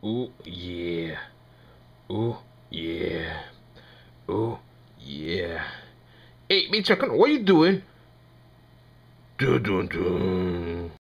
Ooh, yeah. Ooh, yeah. Ooh, yeah. Hey, Mitch McConnell, what are you doing? Dun dun dun.